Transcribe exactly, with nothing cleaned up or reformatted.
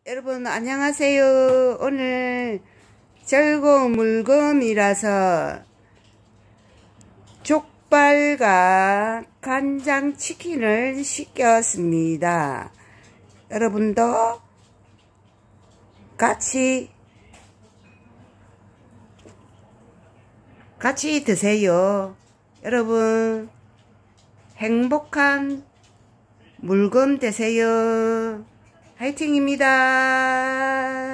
여러분 안녕하세요. 오늘 즐거운 물건이라서 족발과 간장치킨을 시켰습니다. 여러분도 같이 같이 드세요. 여러분 행복한 물건 되세요. 화이팅입니다.